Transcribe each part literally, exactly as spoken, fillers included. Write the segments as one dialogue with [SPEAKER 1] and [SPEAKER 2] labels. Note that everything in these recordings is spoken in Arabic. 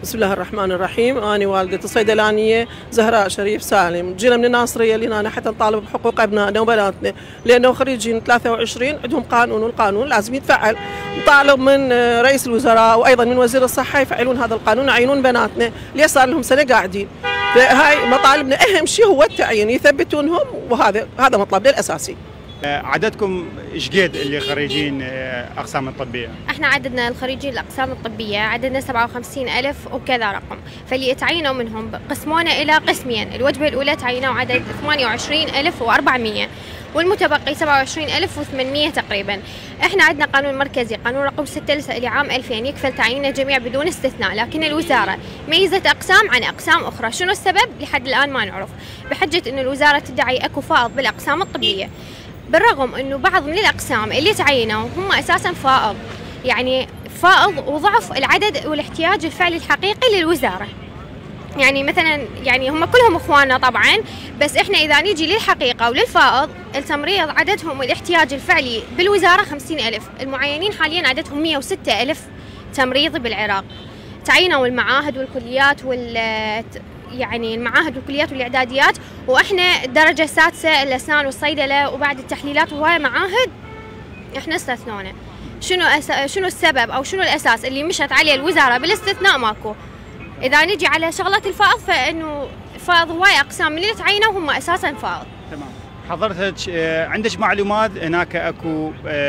[SPEAKER 1] بسم الله الرحمن الرحيم. أنا والدة الصيدلانية زهراء شريف سالم، جينا من الناصرية لهنا حتى نطالب بحقوق أبنائنا وبناتنا، لأنه خريجين ثلاثة وعشرين عندهم قانون، والقانون لازم يتفعل. نطالب من رئيس الوزراء وأيضا من وزير الصحة يفعلون هذا القانون، يعينون بناتنا اللي صار لهم سنة قاعدين. فهاي مطالبنا، أهم شيء هو التعيين، يثبتونهم، وهذا هذا مطلبنا الأساسي.
[SPEAKER 2] عددكم ايش قد اللي خريجين اقسام الطبيه؟
[SPEAKER 3] احنا عددنا الخريجين الاقسام الطبيه عددنا سبعة وخمسين ألف وكذا رقم، فاللي تعينوا منهم قسمونا الى قسمين، الوجبه الاولى تعينوا عدد ثمانية وعشرين ألف وأربعمئة والمتبقي سبعة وعشرين ألف وثمانمئة تقريبا. احنا عندنا قانون مركزي، قانون رقم ستة لعام ألفين يكفل تعيين الجميع بدون استثناء، لكن الوزاره ميزت اقسام عن اقسام اخرى. شنو السبب؟ لحد الان ما نعرف، بحجه انه الوزاره تدعي اكو فائض بالاقسام الطبيه، بالرغم انه بعض من الاقسام اللي تعينوا هم اساسا فائض، يعني فائض وضعف العدد والاحتياج الفعلي الحقيقي للوزاره. يعني مثلا يعني هم كلهم اخواننا طبعا، بس احنا اذا نيجي للحقيقه وللفائض، التمريض عددهم والاحتياج الفعلي بالوزاره خمسين ألف، المعينين حاليا عددهم مئة وستة ألف تمريضي بالعراق. تعينوا المعاهد والكليات وال يعني المعاهد والكليات والاعداديات، واحنا الدرجه السادسه الاسنان والصيدله، وبعد التحليلات وهاي معاهد احنا استثنونا. شنو أس... شنو السبب او شنو الاساس اللي مشت عليه الوزاره بالاستثناء؟ ماكو. اذا نجي على شغله الفائض، فانه فائض هواي اقسام من اللي تعينوا هم اساسا فائض.
[SPEAKER 2] تمام. حضرتك عندك معلومات هناك اكو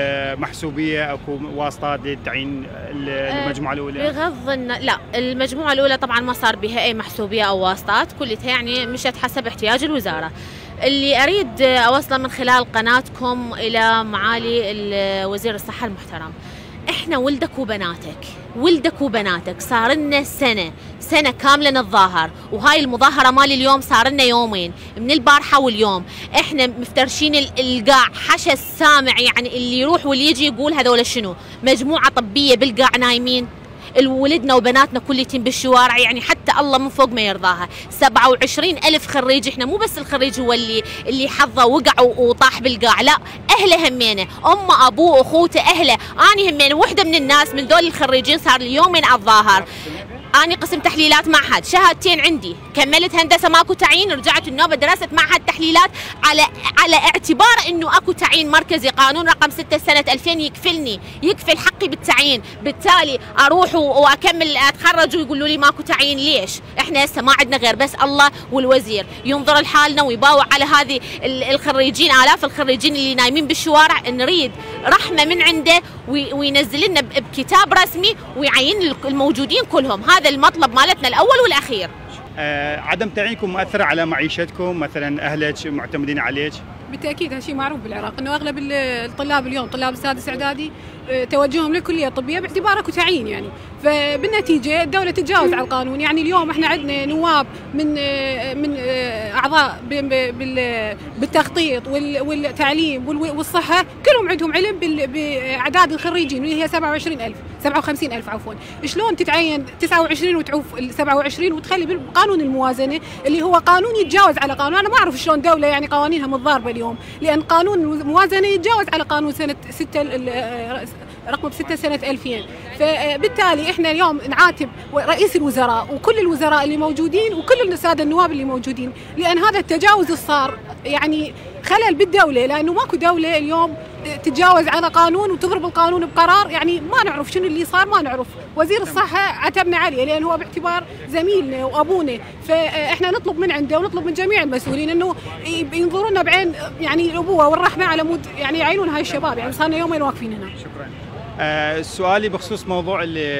[SPEAKER 2] محسوبيه، اكو واسطات للتعيين المجموعه الاولى؟
[SPEAKER 4] بغض النظر، لا، المجموعه الاولى طبعا ما صار بها اي محسوبيه او واسطات، كلها يعني مشت حسب احتياج الوزاره. اللي اريد اوصله من خلال قناتكم الى معالي وزير الصحه المحترم، احنا ولدك وبناتك، ولدك وبناتك، صار لنا سنه سنه كامله نتظاهر، وهاي المظاهره مال اليوم صار لنا يومين، من البارحه واليوم، احنا مفترشين القاع حشى السامع، يعني اللي يروح واللي يجي يقول هذول شنو؟ مجموعه طبيه بالقاع نايمين، ولدنا وبناتنا كليتين بالشوارع، يعني حتى الله من فوق ما يرضاها. سبعة وعشرين ألف خريج، احنا مو بس الخريج هو اللي اللي حظه وقع وطاح بالقاع، لا، اهله همينه، امه ابوه اخوته اهله، اني همينه وحده من الناس من ذول الخريجين صار لي يومين اتظاهر. أنا قسم تحليلات معهد، شهادتين عندي، كملت هندسة ماكو تعيين، رجعت النوبة درست معهد تحليلات على على اعتبار إنه أكو تعيين مركزي، قانون رقم ستة سنة ألفين يكفلني، يكفل حقي بالتعيين، بالتالي أروح وأكمل أتخرج ويقولوا لي ماكو تعيين. ليش؟ إحنا هسه ما عندنا غير بس الله والوزير ينظر لحالنا ويباوع على هذه الخريجين، آلاف الخريجين اللي نايمين بالشوارع، نريد رحمة من عنده وينزل لنا بكتاب رسمي ويعين الموجودين كلهم. هذا المطلب مالتنا الاول والاخير.
[SPEAKER 2] أه عدم تعيينكم مؤثر على معيشتكم؟ مثلا اهلك معتمدين عليك؟
[SPEAKER 5] بالتاكيد، هذا شيء معروف بالعراق، انه اغلب الطلاب اليوم طلاب السادس اعدادي توجههم للكليه الطبيه باعتبار اكو تعيين، يعني فبالنتيجه الدوله تتجاوز على القانون. يعني اليوم احنا عندنا نواب من من اعضاء بالتخطيط والتعليم والصحه، كلهم عندهم علم باعداد الخريجين اللي هي سبعة وعشرين ألف سبعة وخمسين ألف عفوا. شلون تتعين تسعة وعشرين وتعوف سبعة وعشرين وتخلي بقانون الموازنه اللي هو قانون يتجاوز على قانون؟ انا ما اعرف شلون دوله يعني قوانينها متضاربه اليوم، لان قانون الموازنه يتجاوز على قانون سنه ستة رقم ستة سنة ألفين. فبالتالي احنا اليوم نعاتب رئيس الوزراء وكل الوزراء اللي موجودين وكل الساده النواب اللي موجودين، لان هذا التجاوز صار يعني خلل بالدوله، لانه ماكو دوله اليوم تتجاوز على قانون وتضرب القانون بقرار. يعني ما نعرف شنو اللي صار، ما نعرف. وزير الصحه عتبنا عليه لان هو باعتبار زميلنا وابونا، فاحنا نطلب من عنده ونطلب من جميع المسؤولين انه ينظروا لنا بعين يعني الابوه والرحمه على مود يعني يعينون هاي الشباب. يعني صار لنا يومين واقفين هنا.
[SPEAKER 2] شكرا. آه سؤالي بخصوص موضوع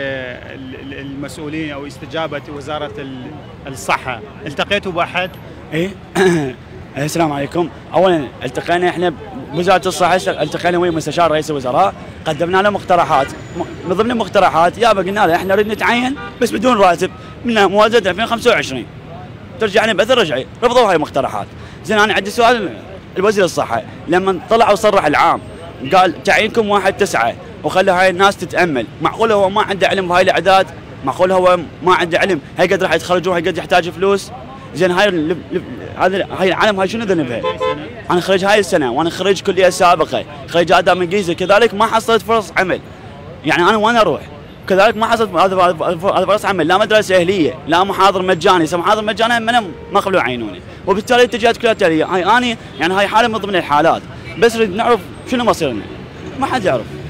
[SPEAKER 2] المسؤولين او استجابه وزاره الصحه، التقيتوا باحد؟
[SPEAKER 6] ايه السلام عليكم. اولا التقينا احنا بوزاره الصحه، التقينا ويا مستشار رئيس الوزراء، قدمنا له مقترحات، من ضمن المقترحات يابا قلنا له احنا نريد نتعين بس بدون راتب من موازنه ألفين وخمسة وعشرين، ترجعنا بعث رجعي، رفضوا هاي المقترحات. زين انا عندي سؤال الوزير الصحه، لما طلع وصرح العام قال تعيينكم واحد تسعة وخلى هاي الناس تتامل، معقول هو ما عنده علم بهاي الاعداد؟ معقول هو ما عنده علم؟ هاي قد راح يتخرجون، هاي قد يحتاج فلوس؟ زين هاي هذا هاي العالم هاي شنو ذنبها؟ انا خريج هاي السنه وانا خريج كليه سابقه، خريج اداب انجليزي كذلك، ما حصلت فرص عمل. يعني انا وين اروح؟ كذلك ما حصلت هذا هذا فرص عمل، لا مدرسه اهليه، لا محاضر مجاني، اذا محاضر مجاني ما قبلوا يعينوني، وبالتالي اتجاهات كلها تاليه. هاي اني يعني هاي حاله من ضمن الحالات، بس نريد نعرف شنو مصيرنا، ما حد يعرف.